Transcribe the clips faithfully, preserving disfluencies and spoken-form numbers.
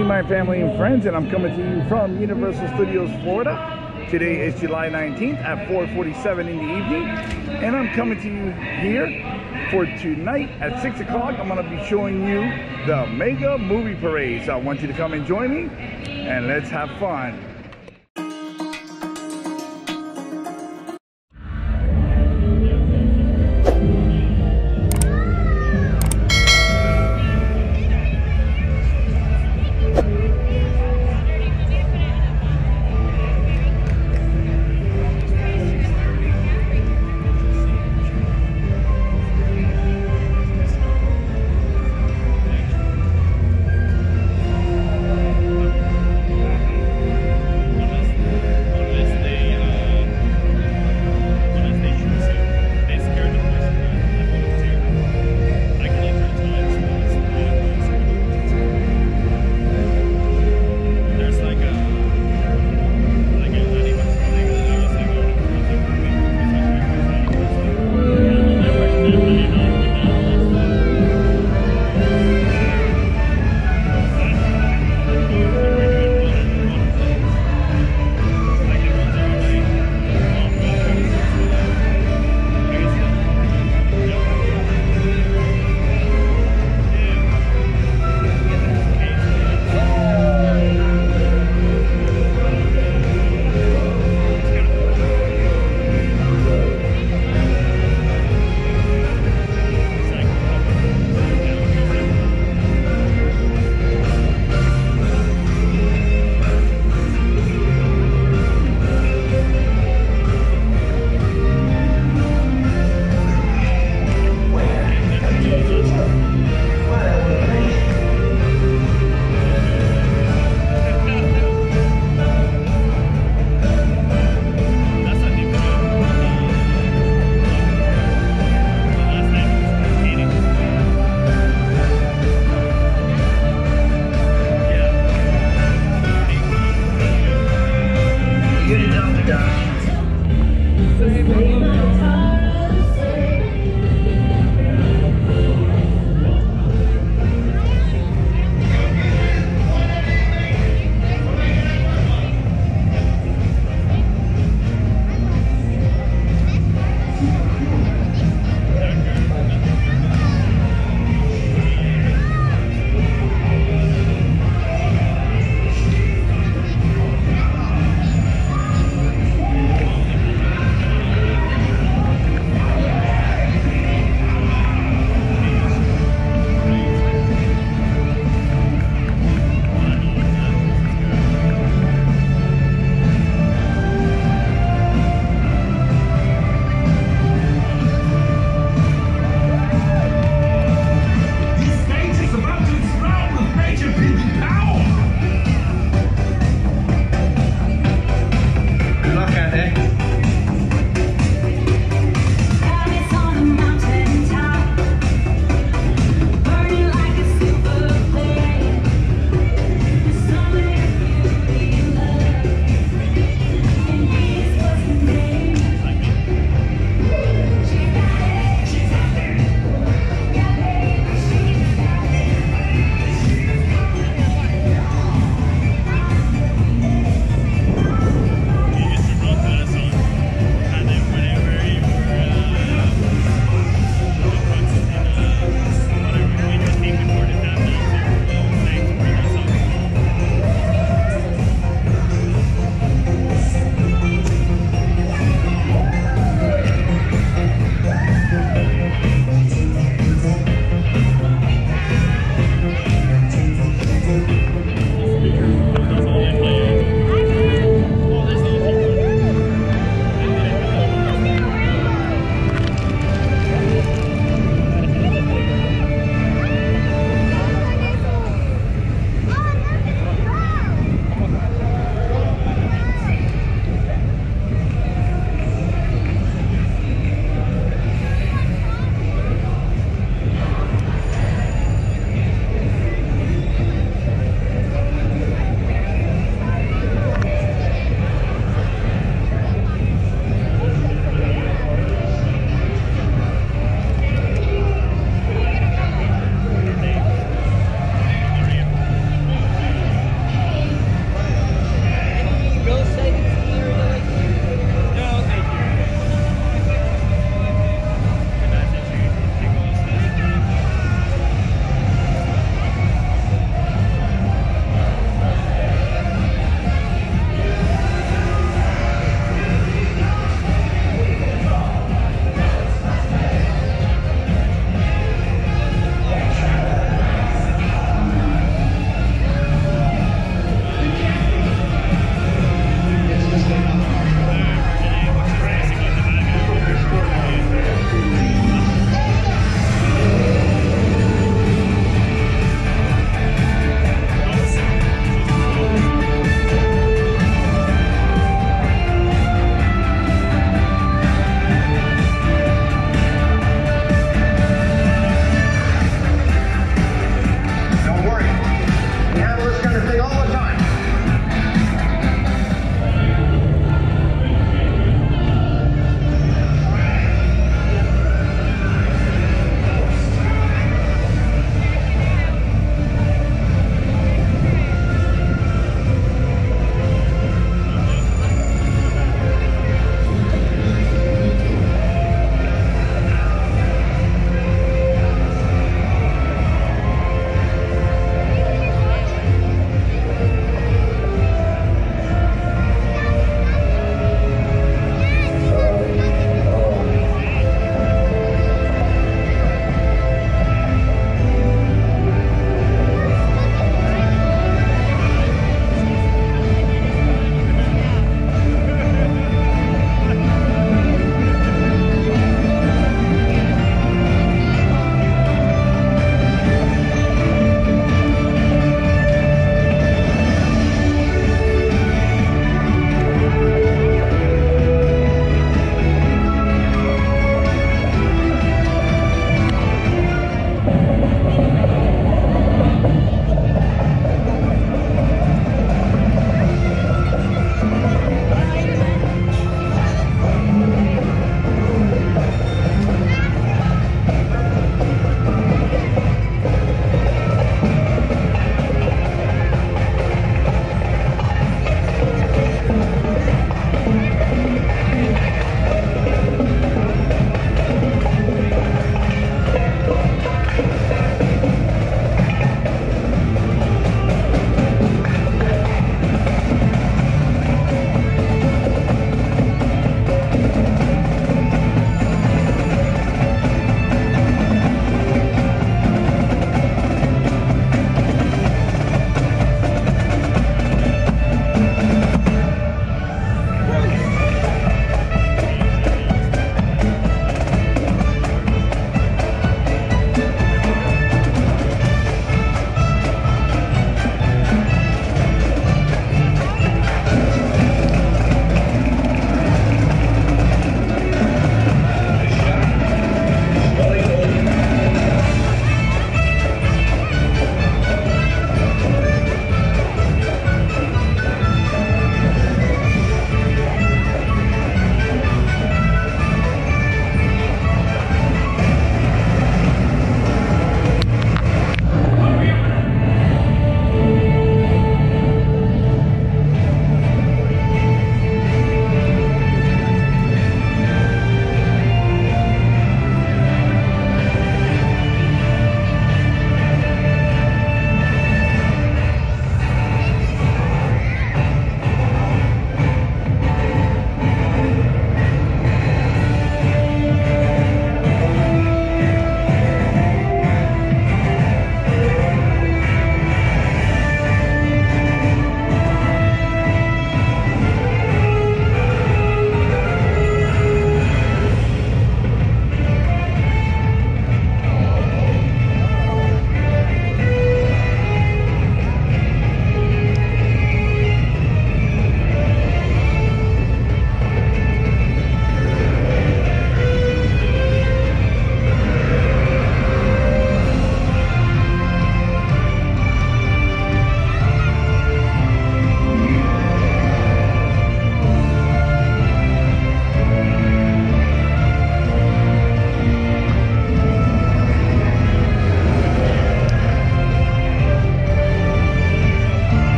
evening, my family and friends, and I'm coming to you from Universal Studios, Florida. Today is July nineteenth at four forty-seven in the evening, and I'm coming to you here for tonight at six o'clock. I'm going to be showing you the Mega Movie Parade. So I want you to come and join me, and let's have fun.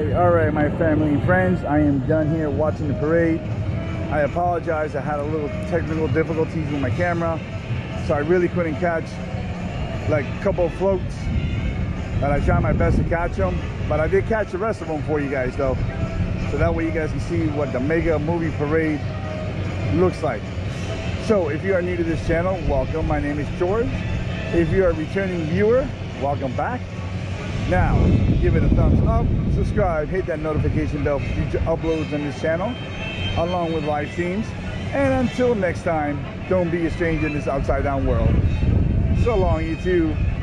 right, all right, my family and friends. I am done here watching the parade. I apologize. I had a little technical difficulties with my camera, so I really couldn't catch like a couple of floats. But I tried my best to catch them. But I did catch the rest of them for you guys, though, so that way you guys can see what the mega movie parade looks like. So if you are new to this channel, welcome. My name is George. If you are a returning viewer, welcome back. Now, give it a thumbs up, subscribe, hit that notification bell for future uploads on this channel, along with live streams. And until next time, don't be a stranger in this upside down world. So long, you two.